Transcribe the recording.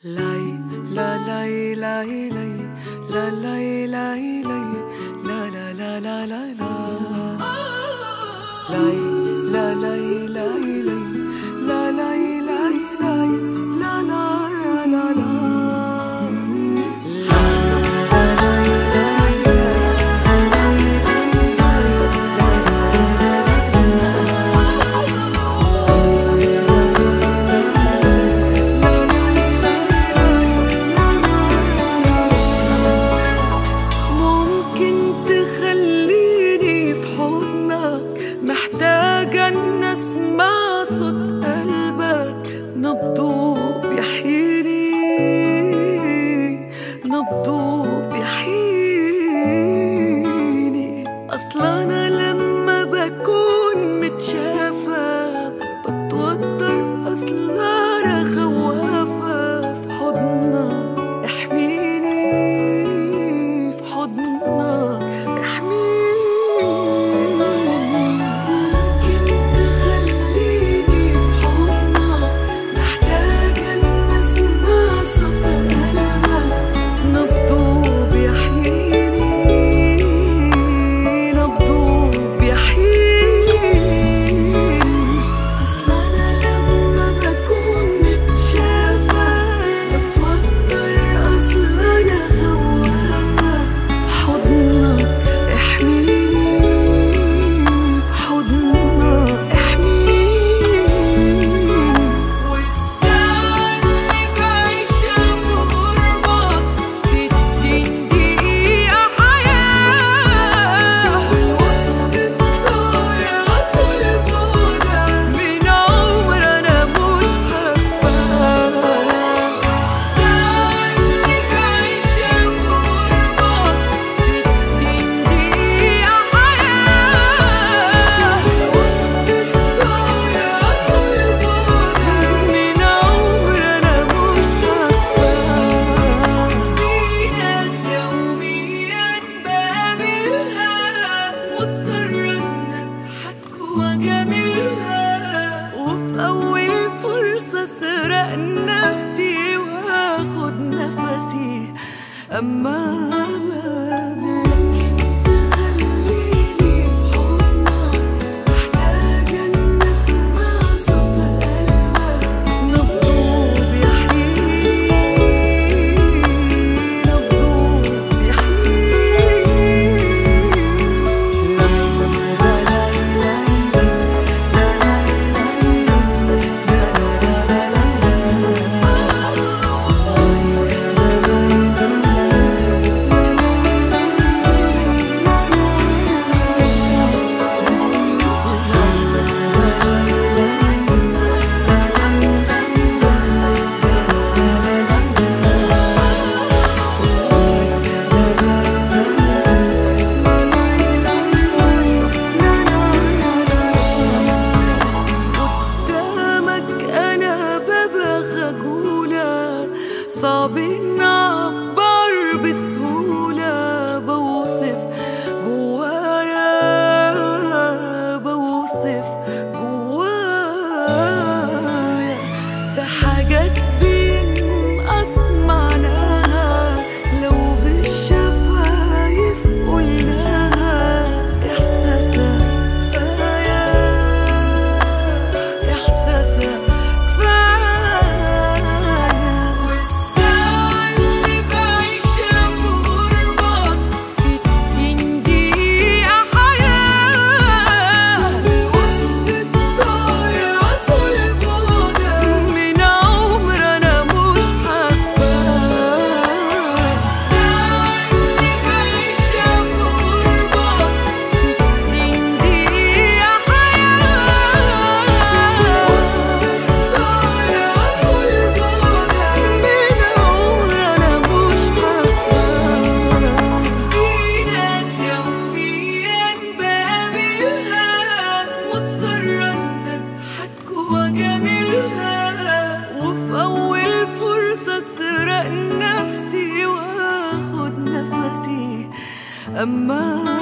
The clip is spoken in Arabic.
لاي لا لاي لاي لاي لا لاي لاي لاي لا لا لا لا لا لا لاي لا لاي لاي لاي لا لاي لاي لاي لا لا لا لا محتاجة إن أسمع صوت قلبك نبضه بيحييني نبضه بيحييني أصلا أنا لما بكون متشافة بتوتر أصلا أنا خوافة في حضنك احميني في حضنك وفي أول فرصة سرق نفسي واخد نفسي أما صعب نعبر بسهولة بوصف جوايا في حاجات بينقص معناها لو بالشفايف قلناها إحساسها كفاية إحساسها وفي أول فرصة سرق نفسي واخد نفسي أما